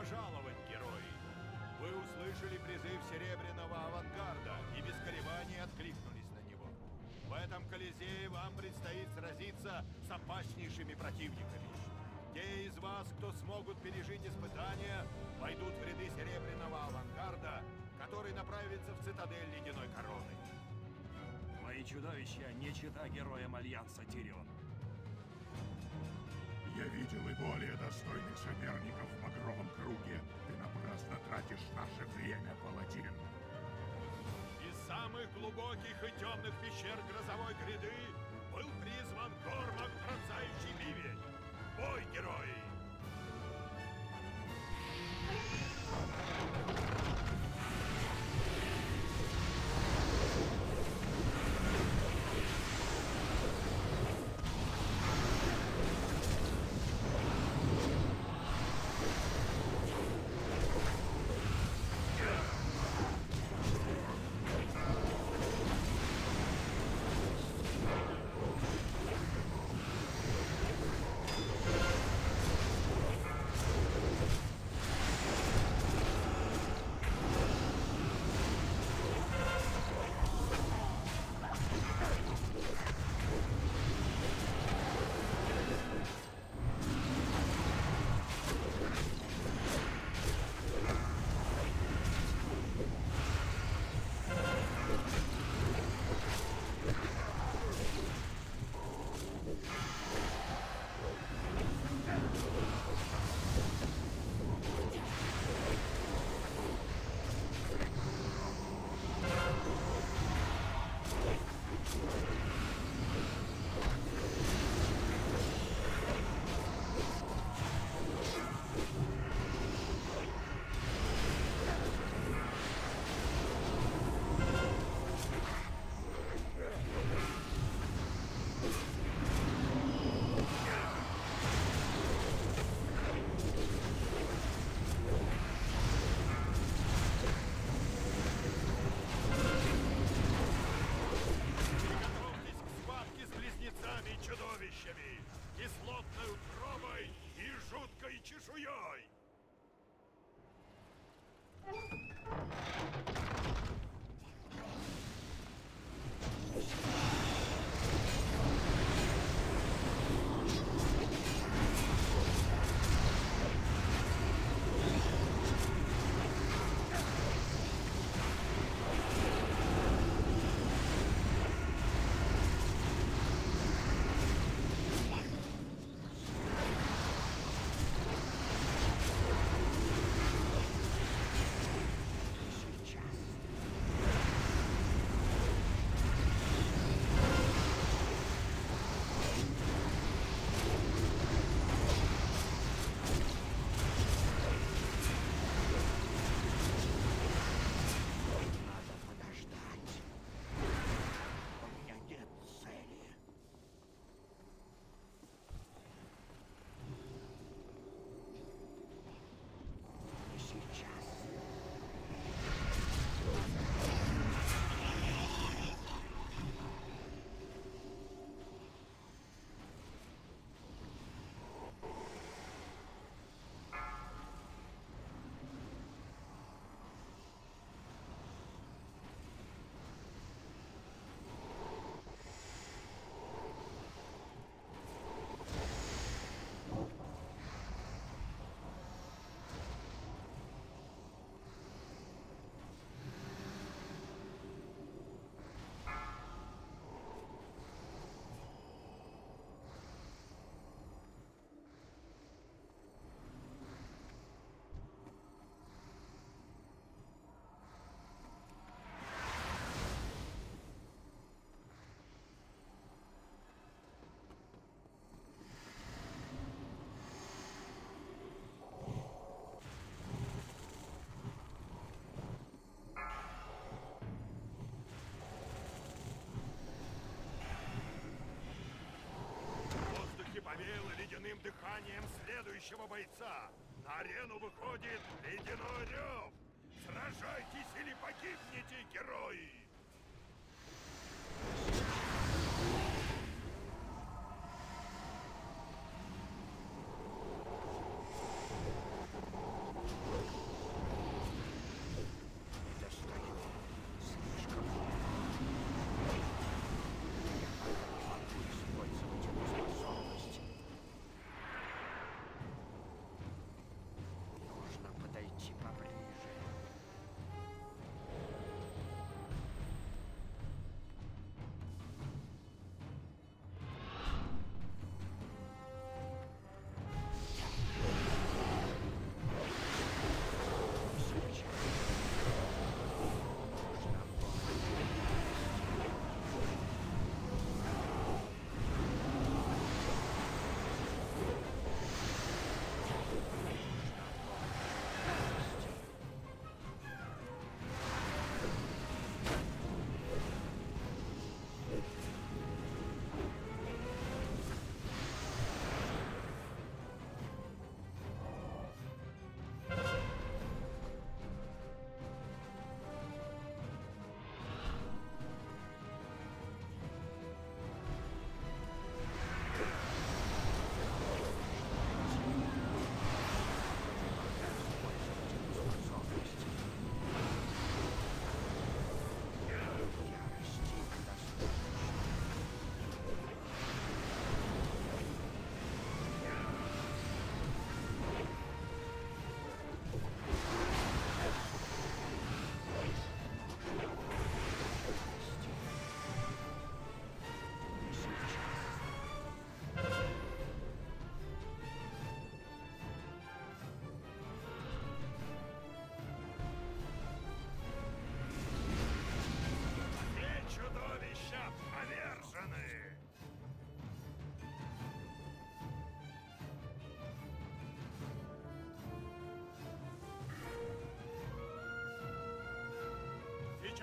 пожаловать, герои! Вы услышали призыв Серебряного Авангарда и без колебаний откликнулись на него. В этом Колизее вам предстоит сразиться с опаснейшими противниками. Те из вас, кто смогут пережить испытания, войдут в ряды Серебряного Авангарда, который направится в цитадель Ледяной Короны. Мои чудовища не чета героям Альянса Тирион. Я видел и более достойных соперников в Багровом Круге. Ты напрасно тратишь наше время, паладин. Из самых глубоких и темных пещер Грозовой Гряды был призван Кормак Пронзающий Ливень. Бой, герои! Чудовищами, кислотной утробой и жуткой чешуей! Повеяло ледяным дыханием следующего бойца. На арену выходит Ледяной Рев. Сражайтесь или погибнете, герои!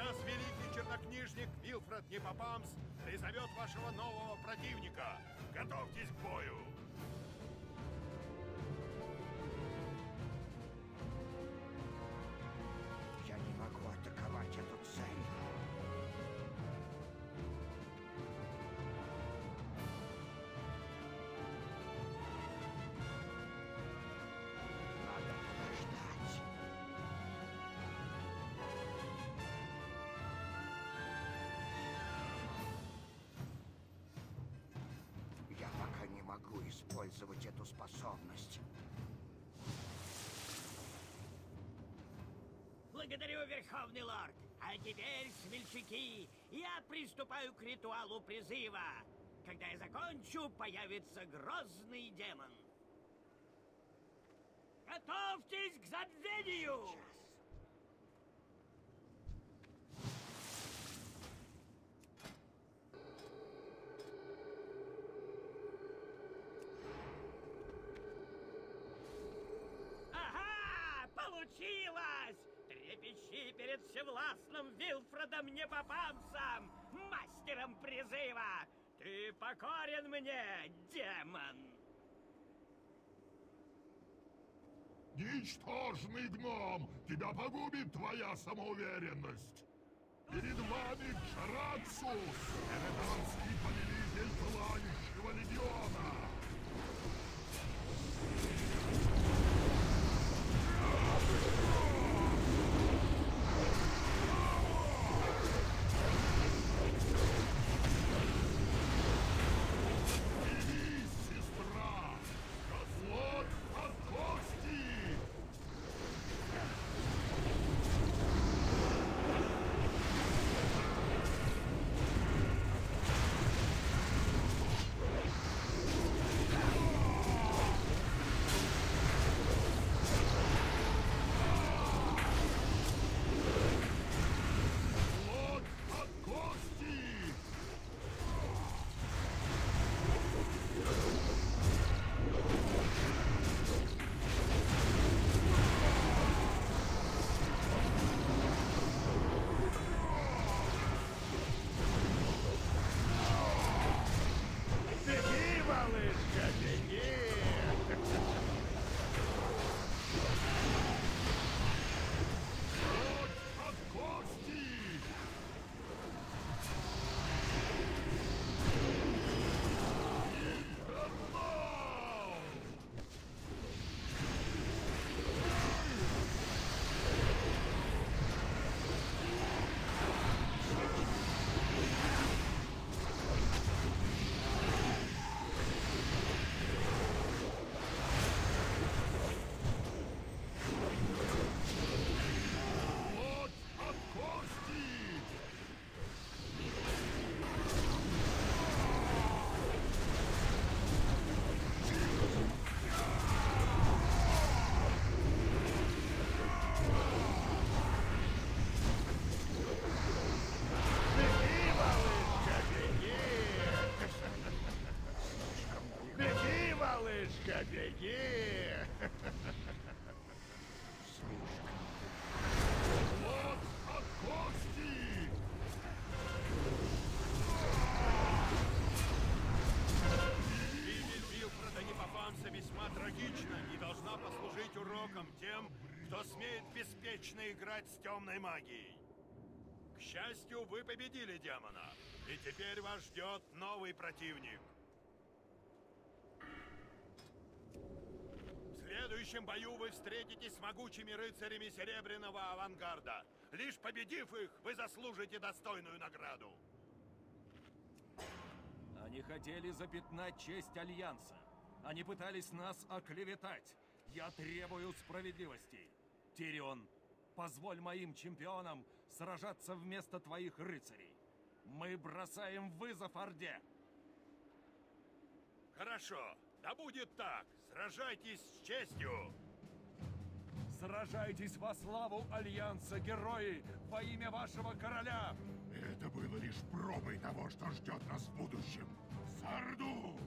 Сейчас великий чернокнижник Вилфред Непопамс призовет вашего нового противника. Готовьтесь к бою! Я не могу атаковать эту цель. Надо подождать. Я пока не могу использовать эту способность. Благодарю, Верховный Лорд. А теперь, смельчаки, я приступаю к ритуалу призыва. Когда я закончу, появится грозный демон. Готовьтесь к забвению! Ага! Получилось! Трепещи перед всевластным Вилфредом Непопамсом, мастером призыва! Ты покорен мне, демон! Ничтожный гном! Тебя погубит твоя самоуверенность! Перед вами Джарацус, эредонский повелитель Пылающего легиона! Явись, сестра! Козлот от кости! Козлот от кости! Беги, малышка, беги! Козлот от кости! Инфернал! Козлот от кости! Беги, малышка, беги! Беги, малышка, беги! Козлот от кости! Гибель Вилфреда Непопамса весьма трагична и должна послужить уроком тем, кто смеет беспечно играть с темной магией. К счастью, вы победили демона, и теперь вас ждет новый противник. В следующем бою вы встретитесь с могучими рыцарями Серебряного Авангарда. Лишь победив их, вы заслужите достойную награду. Они хотели запятнать честь Альянса. Они пытались нас оклеветать. Я требую справедливости. Тирион, позволь моим чемпионам сражаться вместо твоих рыцарей. Мы бросаем вызов Орде. Хорошо, да будет так. Сражайтесь с честью. Сражайтесь во славу Альянса, герои, во имя вашего короля! Это было лишь пробой того, что ждет нас в будущем. Сарду!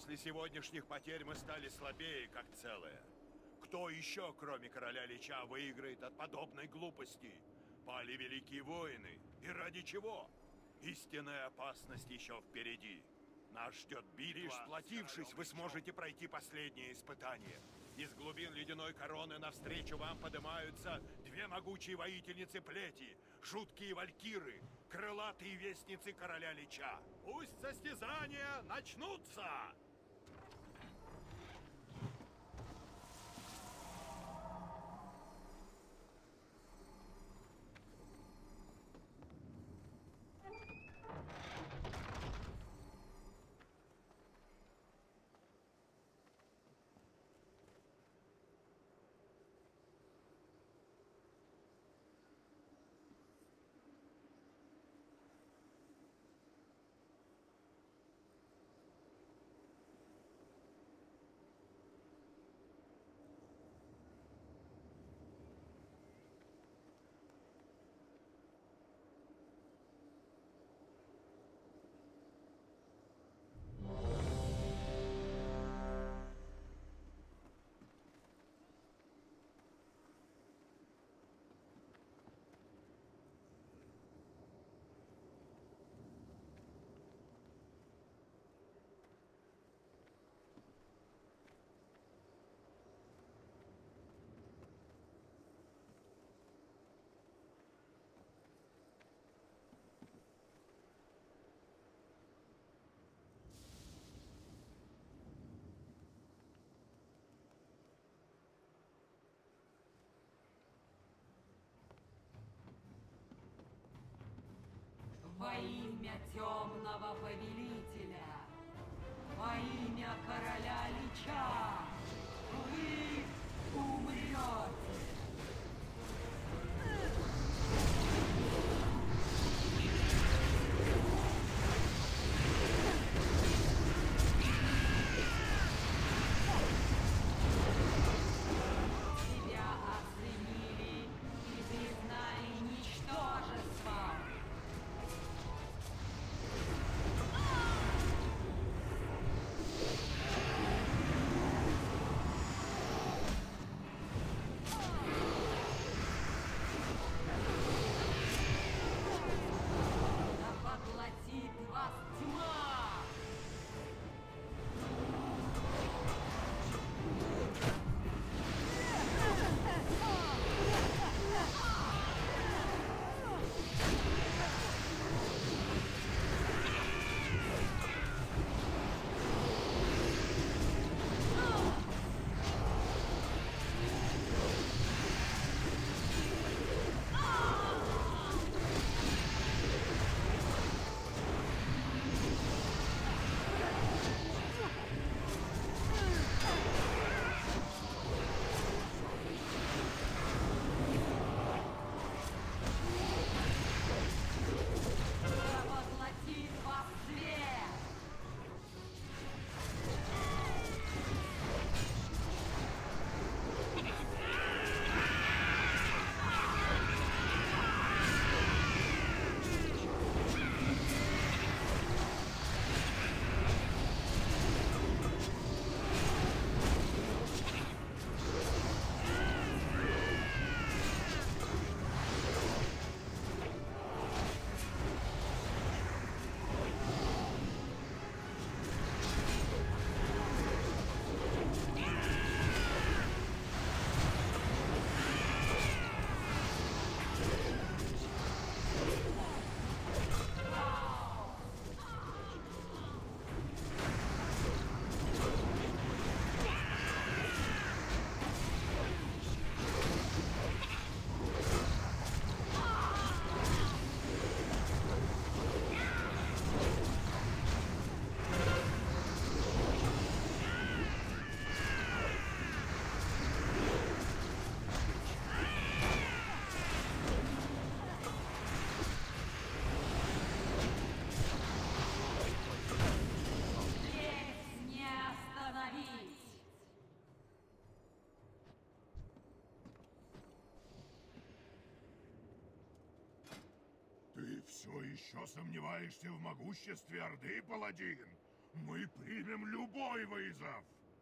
После сегодняшних потерь мы стали слабее, как целое. Кто еще, кроме короля Лича, выиграет от подобной глупости? Пали великие воины. И ради чего? Истинная опасность еще впереди. Нас ждет битва. Лишь сплотившись, вы сможете пройти последнее испытание. Из глубин ледяной короны навстречу вам поднимаются две могучие воительницы плети, жуткие валькиры, крылатые вестницы короля Лича. Пусть состязания начнутся! Во имя темного повелителя, во имя короля Лича, вы умрете. Тебя оценили и признали ничтожеством. Да поглотит вас тьма! Да поглотит вас свет! Здесь не остановись! Ты все еще сомневаешься в могуществе Орды, паладин? Мы примем любой вызов.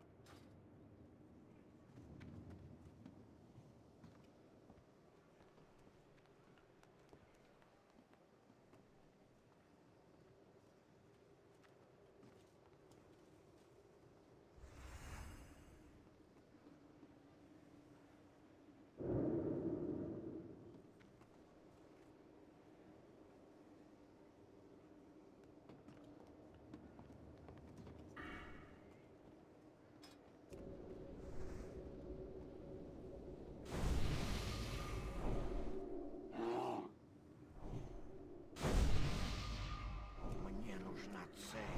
Мне нужна цель.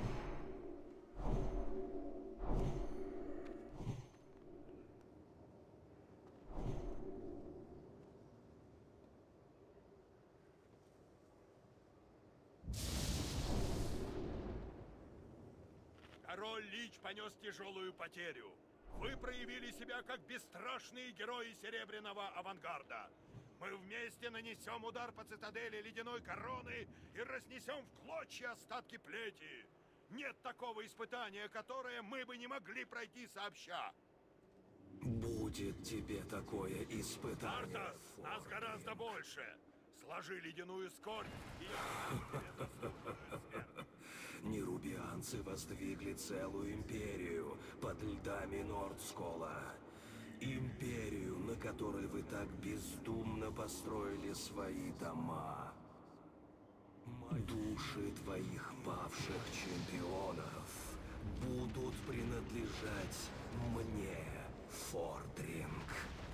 Король Лич понес тяжелую потерю. Вы проявили себя как бесстрашные герои Серебряного авангарда. Мы вместе нанесем удар по цитадели Ледяной Короны и разнесем в клочья остатки плети. Нет такого испытания, которое мы бы не могли пройти сообща. Будет тебе такое испытание, Артас, нас гораздо больше. Сложи ледяную скорбь, и я тебе достойную смерть. Нерубианцы воздвигли целую империю под льдами Нордскола. Империю, на которой вы так бездумно построили свои дома. Души твоих павших чемпионов будут принадлежать мне, Фордринг.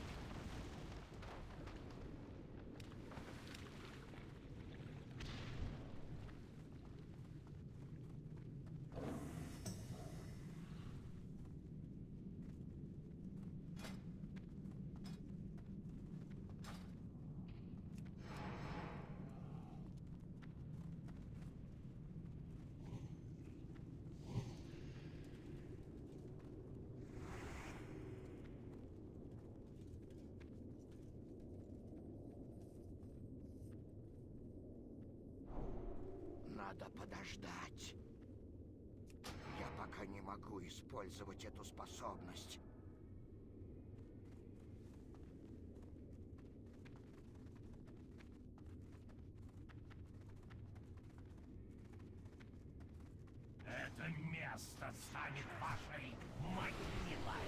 Надо подождать. Я пока не могу использовать эту способность. Это место станет вашей могилой.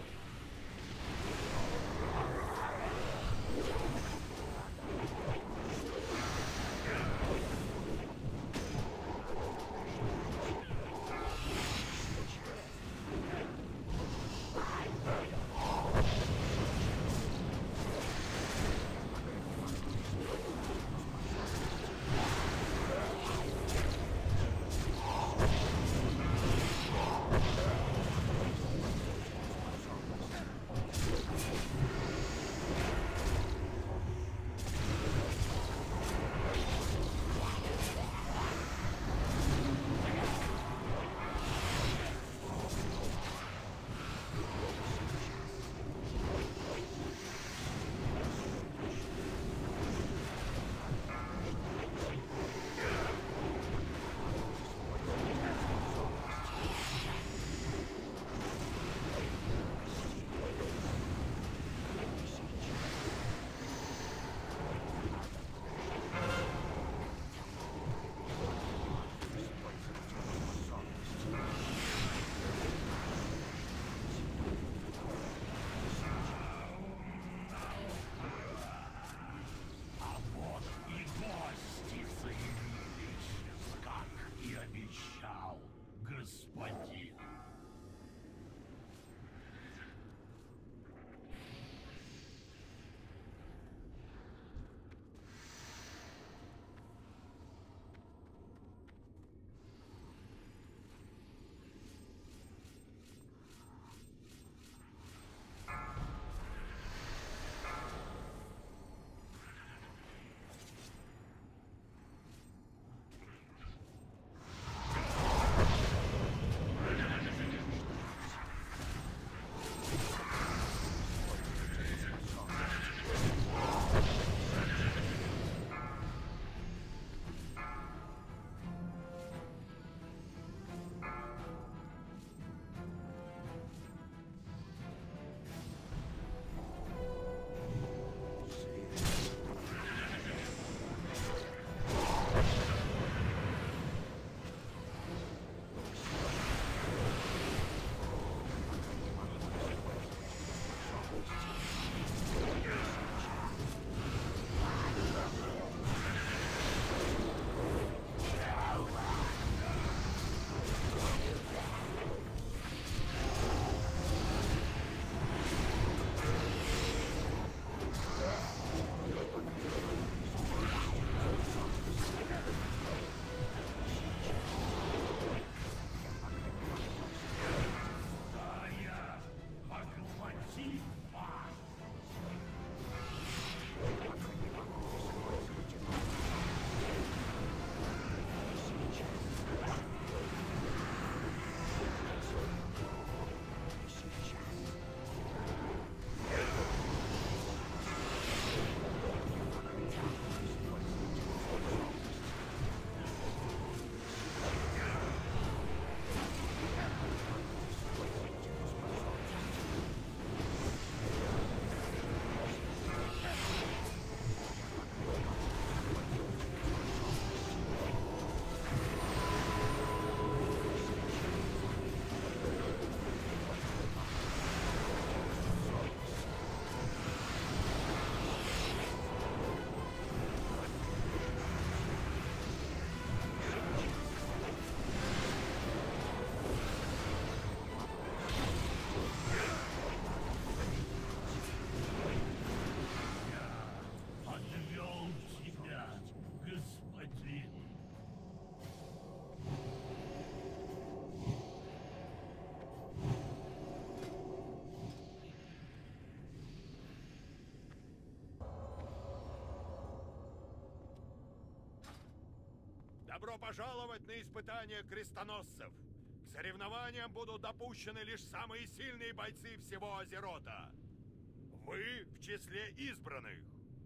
Добро пожаловать на испытание крестоносцев! К соревнованиям будут допущены лишь самые сильные бойцы всего Азерота. Вы в числе избранных.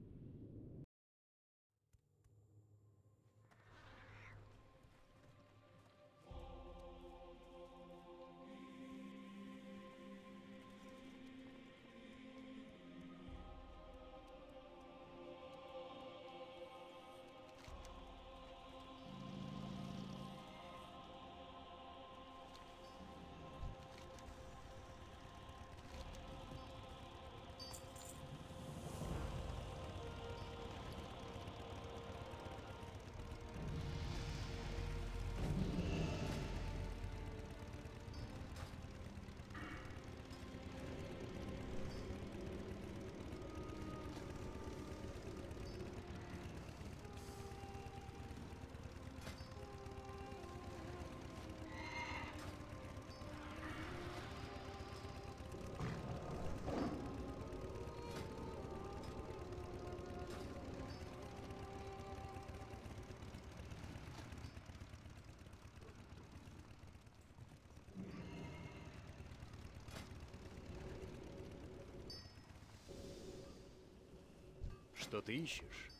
Что ты ищешь?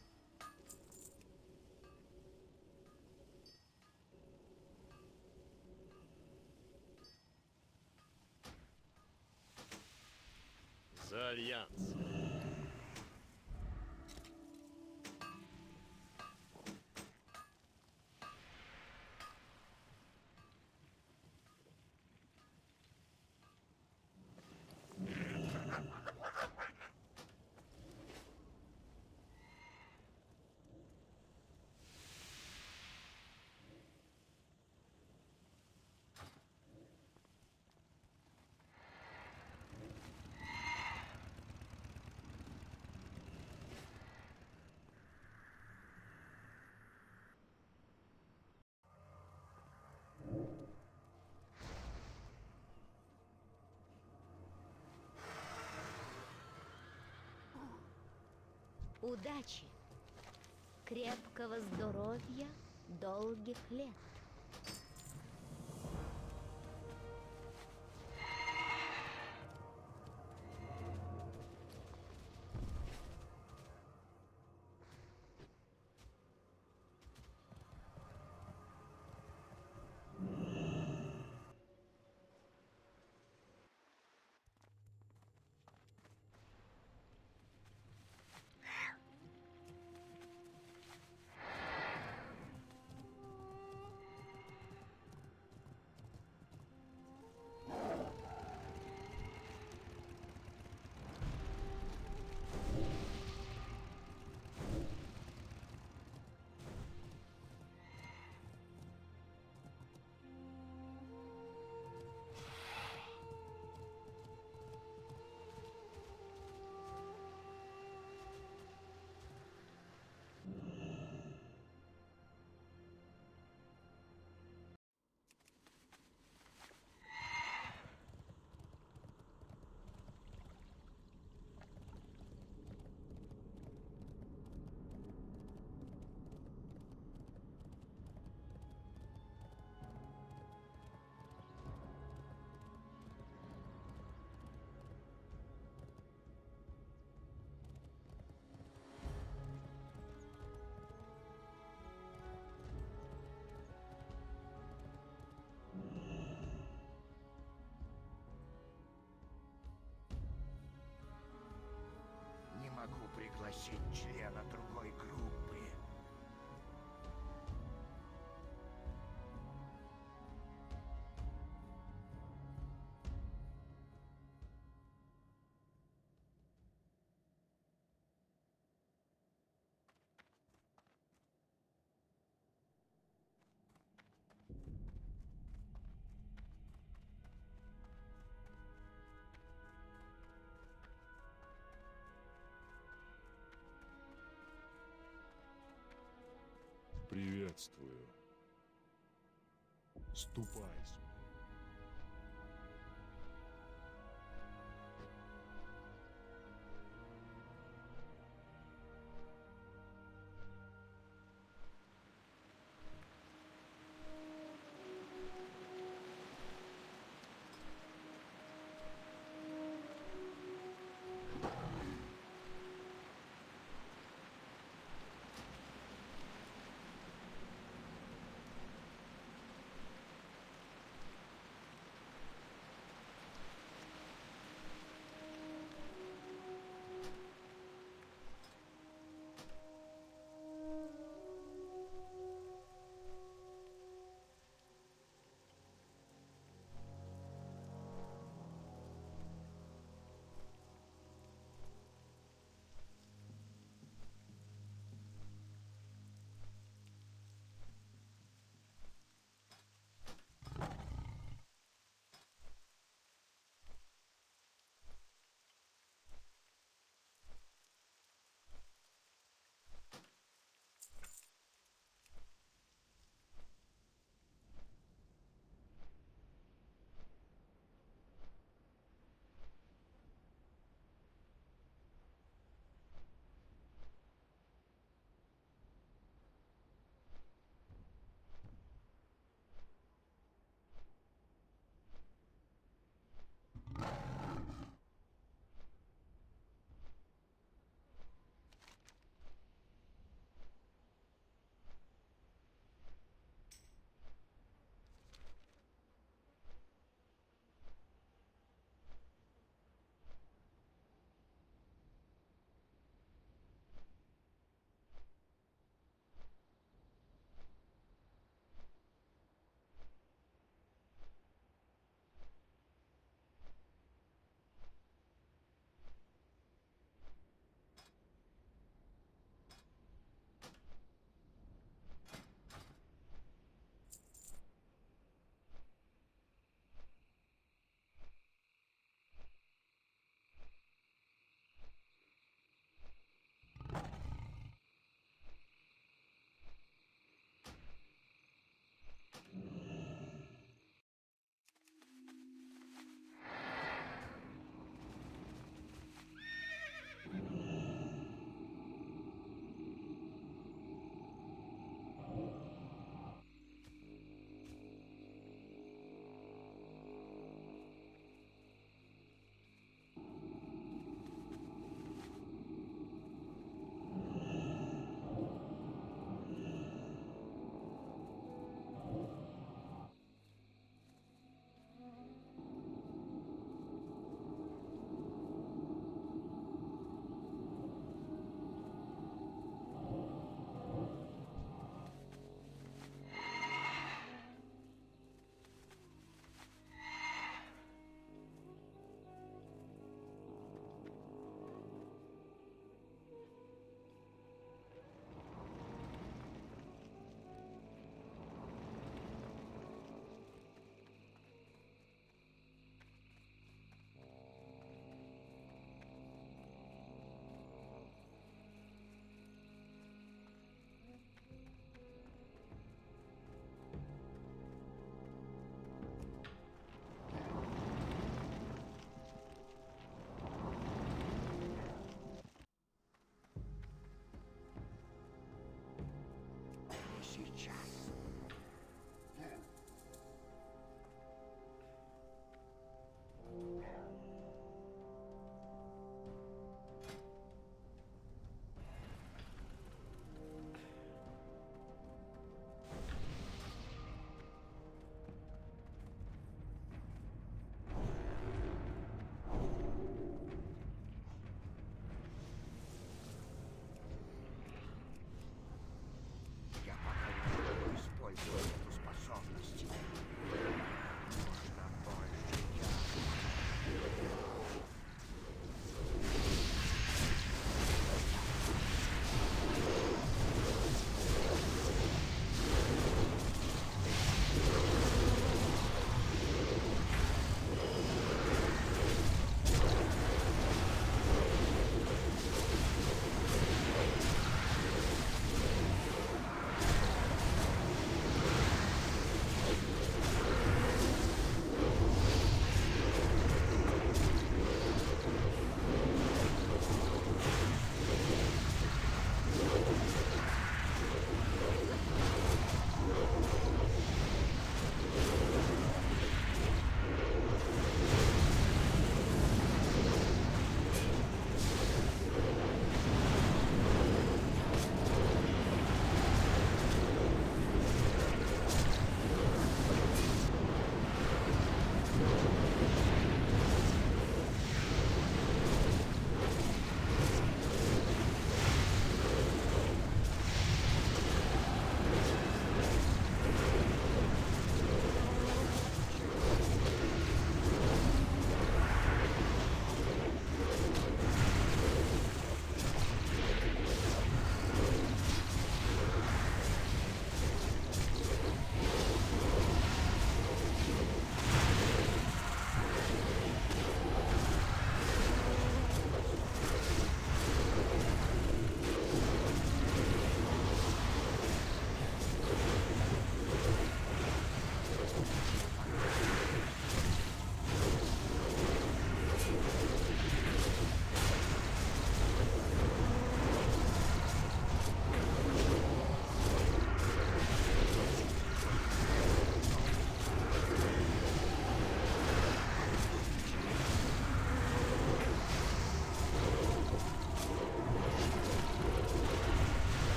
За Альянс. Удачи, крепкого здоровья, долгих лет. Не могу пригласить члена другой группы. Приветствую. Ступай.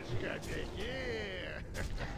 Думаешь, копейки?